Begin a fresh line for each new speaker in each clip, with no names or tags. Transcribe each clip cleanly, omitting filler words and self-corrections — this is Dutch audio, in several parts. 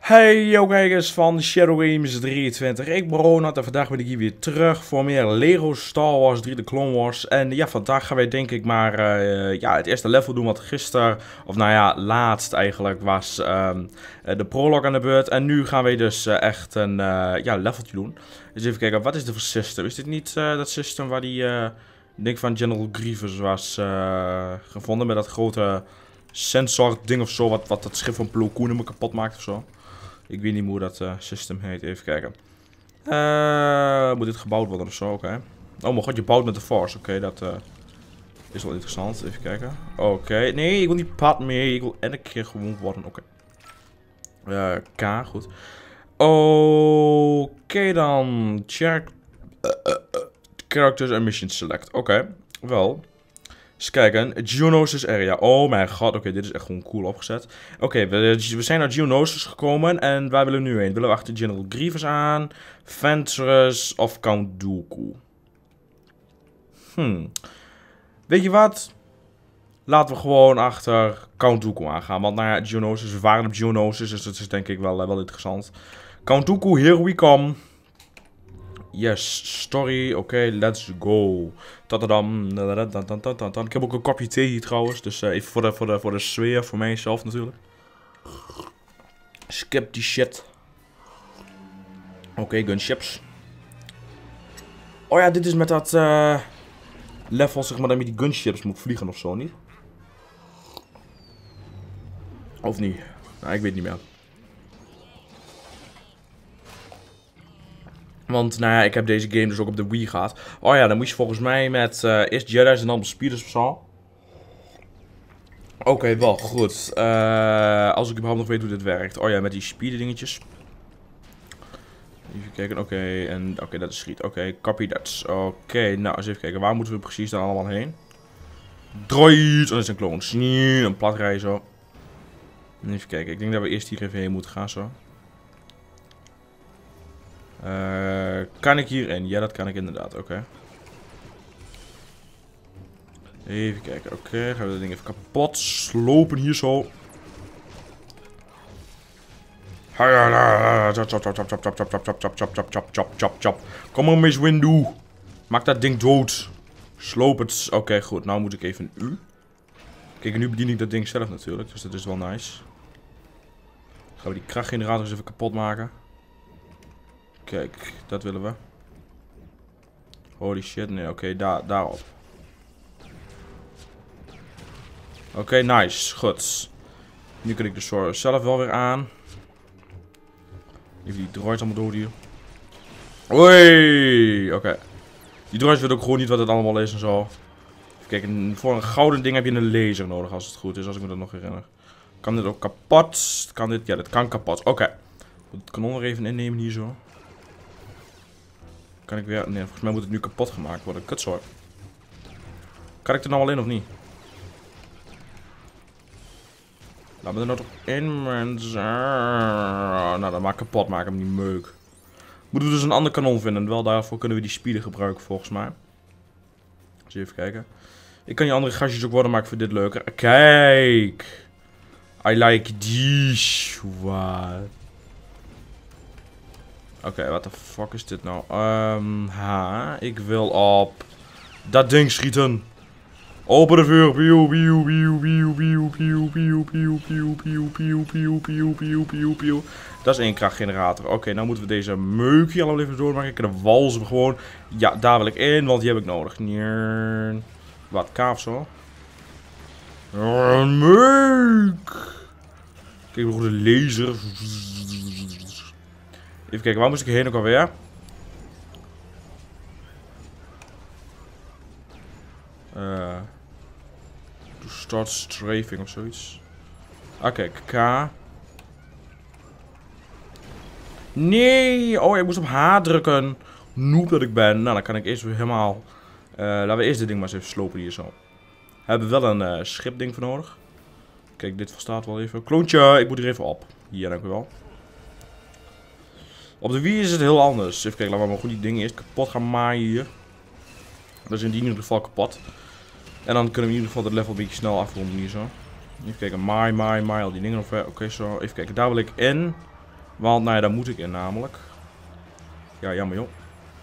Hey yo kijkers van Shadow Games 23, ik ben Ronald en vandaag ben ik hier weer terug voor meer Lego Star Wars 3 The Clone Wars. En ja, vandaag gaan wij denk ik maar het eerste level doen wat gisteren, of nou ja, laatst eigenlijk was de prolog aan de beurt. En nu gaan wij dus echt een leveltje doen. Dus even kijken, wat is dit voor system? Is dit niet dat system waar die ding van General Grievous was gevonden met dat grote sensor ding of zo, wat dat schip van Plo Koon me kapot maakt of zo? Ik weet niet hoe dat system heet. Even kijken. Moet dit gebouwd worden of zo? Oké. Oh mijn god, je bouwt met de Force. Oké, dat is wel interessant. Even kijken. Oké. Nee, ik wil niet pad meer. Ik wil elke keer gewoon worden. Oké. K, goed. Oké dan. Check. Characters and mission select. Oké. Wel. Eens kijken, Geonosis area. Oh mijn god, oké, dit is echt gewoon cool opgezet. Oké, we zijn naar Geonosis gekomen en waar willen we nu heen? Willen we achter General Grievous aan, Ventress of Count Dooku? Weet je wat? Laten we gewoon achter Count Dooku aangaan, want nou ja, Geonosis, we waren op Geonosis, dus dat is denk ik wel interessant. Count Dooku, here we come. Yes, story, oké, let's go. Tadadam. Ik heb ook een kopje thee hier trouwens, dus even voor de sfeer, voor mijzelf natuurlijk. Skip die shit. Oké, gunships. Oh ja, dit is met dat level, zeg maar, dat je met die gunships moet vliegen of zo, niet? Of niet? Nou, ik weet niet meer. Want, nou ja, ik heb deze game dus ook op de Wii gehad. Oh ja, dan moest je volgens mij met eerst Jedi's en dan speeders of zo. Oké, wel goed. Als ik überhaupt nog weet hoe dit werkt. Oh ja, met die speeder dingetjes. Even kijken, oké, dat is schiet. Oké, copy that. Oké, nou, eens even kijken. Waar moeten we precies dan allemaal heen? Droid! Oh, dat is een kloon. Een platrij zo. Even kijken, ik denk dat we eerst hier even heen moeten gaan zo. Kan ik hierin? Ja, dat kan ik inderdaad. Oké. Even kijken. Oké, gaan we dat ding even kapot slopen hier zo. Kom maar, Miss Windu. Maak dat ding dood. Sloop het. Oké, goed. Nou moet ik even u. Kijk, en nu bedien ik dat ding zelf natuurlijk. Dus dat is wel nice. Gaan we die krachtgenerator eens even kapot maken. Kijk, dat willen we. Holy shit, nee, oké, daarop. Oké, nice, goed. Nu kan ik de Soros zelf wel weer aan. Even die droids allemaal dood hier. Oei, oké. Die droids weet ook gewoon niet wat het allemaal is en zo. Even kijken, voor een gouden ding heb je een laser nodig als het goed is, als ik me dat nog herinner. Kan dit ook kapot? Kan dit? Ja, dit kan kapot. Oké. Het kanon er even innemen hier zo. Kan ik weer... Nee, volgens mij moet het nu kapot gemaakt worden. Kutzooi. Kan ik er nou al in of niet? Laat me er nou toch in, mensen. Nou, dan maar kapot maken, hem niet meuk. Moeten we dus een ander kanon vinden. Wel daarvoor kunnen we die speeder gebruiken, volgens mij. Dus even kijken. Ik kan die andere gastjes ook worden, maar ik vind dit leuker. Kijk! I like this. What? Oké, wat de fuck is dit nou? Ik wil op dat ding schieten. Open de vuur. Piu, piu, piu, piu, piu, piu, piu, piu, piu, piu, piu, piu, piu, piu, piu, piu. Dat is één krachtgenerator. Oké, nou moeten we deze meuk hier allemaal even doormaken. Ik kan de walzen gewoon. Ja, daar wil ik in, want die heb ik nodig. Wat, kaaf zo? Meuk. Kijk, nog de laser. Even kijken, waar moest ik heen ook alweer? To start strafing of zoiets. Oké, K. Nee! Oh, ik moest op H drukken. Noob dat ik ben. Nou, dan kan ik eerst weer helemaal... laten we eerst dit ding maar eens even slopen hier zo. We hebben wel een schipding voor nodig. Kijk, dit verstaat wel even. Kloontje, ik moet er even op. Hier, dank u wel. Op de Wii is het heel anders. Even kijken, laten we maar goed die dingen eerst kapot gaan maaien hier. Dan zijn die in ieder geval kapot. En dan kunnen we in ieder geval het level een beetje snel afronden hier zo. Even kijken, maai, al die dingen. Oké, zo. Even kijken, daar wil ik in. Want, nou ja, daar moet ik in namelijk. Ja, jammer joh.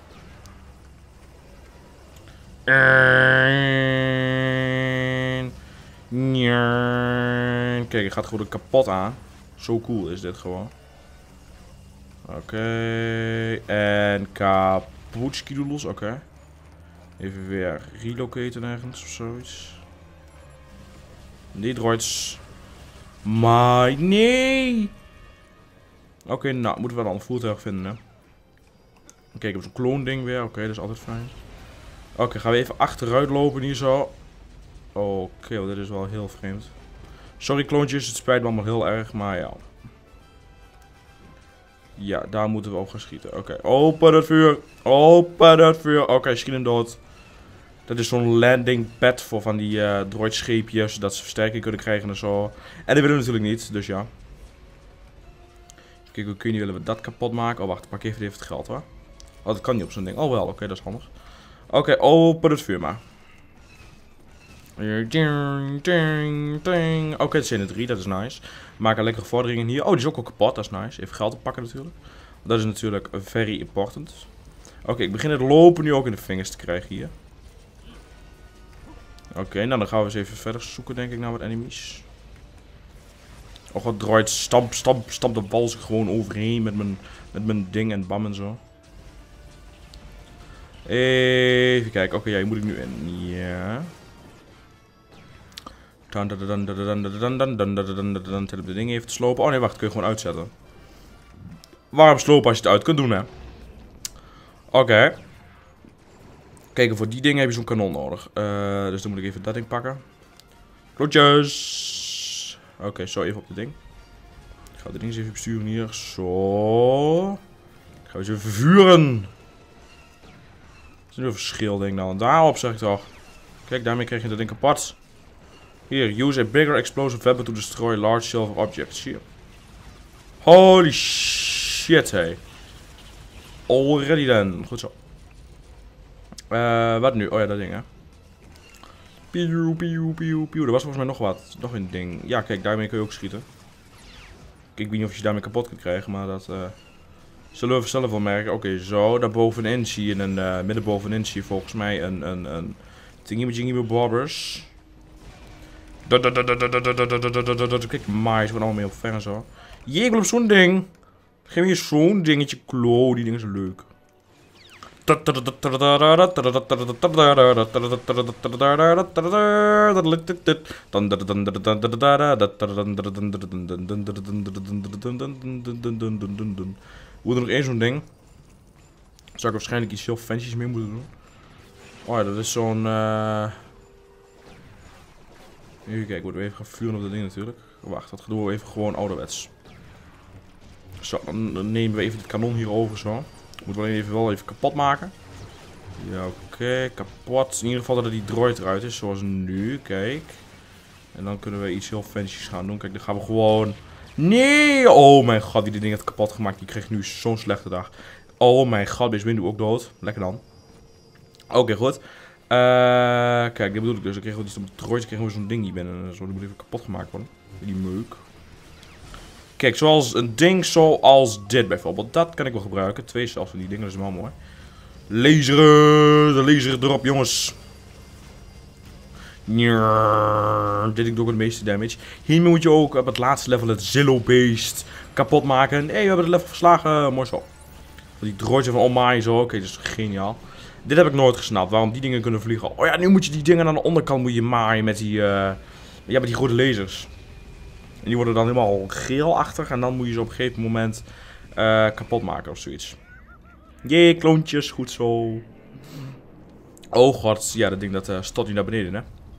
Kijk, het gaat gewoon kapot aan. Zo cool is dit gewoon. Oké. En kaputskidoelos. Oké. Even weer relocaten ergens of zoiets. Die droids. Maar nee. Oké, nou, moeten we wel een ander voertuig vinden, hè. Kijk, op zo'n kloonding weer. Oké, dat is altijd fijn. Oké, gaan we even achteruit lopen hier zo. Oké, dit is wel heel vreemd. Sorry kloontjes, het spijt me allemaal heel erg, maar ja. Ja, daar moeten we op gaan schieten. Oké, open het vuur. Open het vuur. Oké, schiet hem dood. Dat is zo'n landing pad voor van die droidscheepjes, zodat ze versterking kunnen krijgen en zo. En dat willen we natuurlijk niet, dus ja. Kijk, hoe willen we dat kapot maken? Oh, wacht, pak even het geld hoor. Oh, dat kan niet op zo'n ding. Oh wel, oké, dat is handig. Oké, open het vuur maar. Oké, het zijn er 3, dat is nice. Maak een lekkere vorderingen hier. Oh, die is ook al kapot, dat is nice. Even geld oppakken natuurlijk. Dat is natuurlijk very important. Oké, ik begin het lopen nu ook in de vingers te krijgen hier. Oké, nou dan gaan we eens even verder zoeken denk ik naar wat enemies. Oh, wat droids. Stamp de wals gewoon overheen met mijn ding en bam en zo. Even kijken. Oké, ja, hier moet ik nu in. Ja. Dan de ding even te slopen. Oh nee, wacht, kun je gewoon uitzetten. Waarom slopen als je het uit kunt doen, hè? Oké. Kijk, voor die dingen heb je zo'n kanon nodig. Dus dan moet ik even dat ding pakken. Klootjes. Oké, zo even op het ding. Ik ga de ding eens even besturen hier. Zo. Ik ga eens even vuren. Dat is nu een verschil, denk ik dan. Daarop zeg ik toch. Kijk, daarmee krijg je dat ding kapot. Hier, use a bigger explosive weapon to destroy large silver objects. Hier. Holy shit, hey. Already then. Goed zo. Wat nu? Oh ja, dat ding, hè. Piu, piu, piu, piu. Er was volgens mij nog wat. Nog een ding. Ja, kijk, daarmee kun je ook schieten. Ik weet niet of je daarmee kapot kunt krijgen, maar dat zullen we vanzelf wel merken. Oké, zo. Daarbovenin zie je een, middenbovenin zie je volgens mij een thingy bobbers. Kijk, mais wordt allemaal mee op ver en zo. Jee, ik wil op zo'n ding. Geef me hier zo'n dingetje. Klo, die ding is leuk. Moet er nog één zo'n ding. Zou ik waarschijnlijk iets heel fancy's mee moeten doen. Oh ja, dat is zo'n... Even kijken, moeten we even gaan vuren op dat ding natuurlijk. Wacht, dat doen we even gewoon ouderwets. Zo, dan nemen we even het kanon hier over zo. Moeten we wel even kapot maken. Ja, oké, kapot. In ieder geval dat die droid eruit is, zoals nu, kijk. En dan kunnen we iets heel fancy's gaan doen. Kijk, dan gaan we gewoon... Nee! Oh mijn god, die ding heeft kapot gemaakt. Die kreeg nu zo'n slechte dag. Oh mijn god, deze window ook dood. Lekker dan. Oké, goed. Kijk, dit bedoel ik dus. Dan kregen we die droid, kregen we zo'n ding hier binnen. Zo, die moet even kapot gemaakt worden. Die meuk. Kijk, zoals een ding zoals dit bijvoorbeeld. Dat kan ik wel gebruiken. 2 zelfs van die dingen, dat is wel mooi. Laseren! De laser erop, jongens. Dit doe ik het meeste damage. Hiermee moet je ook op het laatste level het Zillo Beast kapot maken. En hey, we hebben het level verslagen. Mooi zo. Die droidje van Omai zo. Oké, dat is geniaal. Dit heb ik nooit gesnapt. Waarom die dingen kunnen vliegen. Oh ja, nu moet je die dingen aan de onderkant moet je maaien met die, met die grote lasers. En die worden dan helemaal geelachtig. En dan moet je ze op een gegeven moment kapot maken of zoiets. Jee, kloontjes. Goed zo. Oh god. Ja, dat ding dat stort nu naar beneden, hè.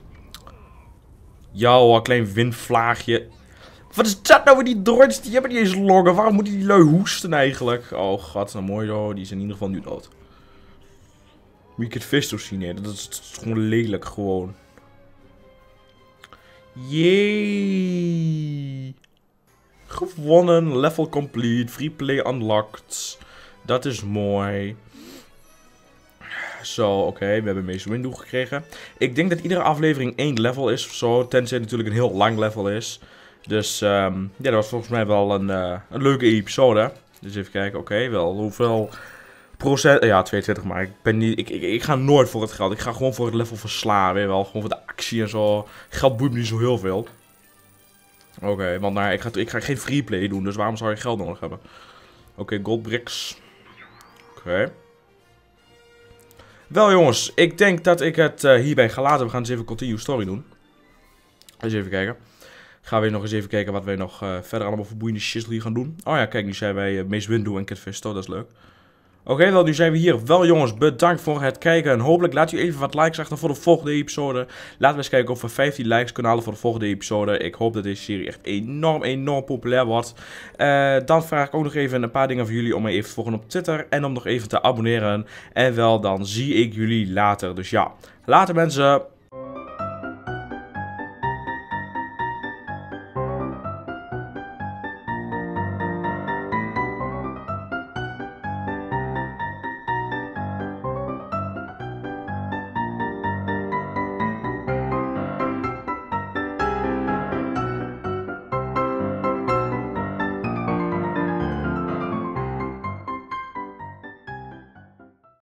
Ja hoor, klein windvlaagje. Wat is dat nou weer die droids? Die hebben niet eens longen. Waarom moeten die lui hoesten eigenlijk? Oh god, nou mooi zo. Die is in ieder geval nu dood. Moet je het Fisto zien, hè? Dat is gewoon lelijk gewoon. Yay! Gewonnen, level complete, free play unlocked. Dat is mooi. Zo, oké, we hebben Mace Windu gekregen. Ik denk dat iedere aflevering 1 level is of zo. Tenzij het natuurlijk een heel lang level is. Dus ja, dat was volgens mij wel een leuke episode. Dus even kijken, oké, wel hoeveel procent... Ja, 22, maar ik ben niet... Ik ga nooit voor het geld. Ik ga gewoon voor het level verslaan, weet je wel. Gewoon voor de actie en zo. Geld boeit me niet zo heel veel. Oké, want nou, ik ga geen freeplay doen, dus waarom zou je geld nodig hebben? Oké, gold bricks. Oké. Wel jongens, ik denk dat ik het hierbij ga laten. We gaan eens even continue story doen. Eens even kijken. Gaan we nog eens even kijken wat wij nog verder allemaal voor boeiende shizzle hier gaan doen. Oh ja, kijk, nu zijn wij Mace Windu en Kit Fisto, dat is leuk. Oké, wel, nu zijn we hier. Wel jongens, bedankt voor het kijken. En hopelijk laat u even wat likes achter voor de volgende episode. Laten we eens kijken of we 15 likes kunnen halen voor de volgende episode. Ik hoop dat deze serie echt enorm populair wordt. Dan vraag ik ook nog even een paar dingen van jullie om me even te volgen op Twitter. En om nog even te abonneren. En wel, dan zie ik jullie later. Dus ja, later mensen.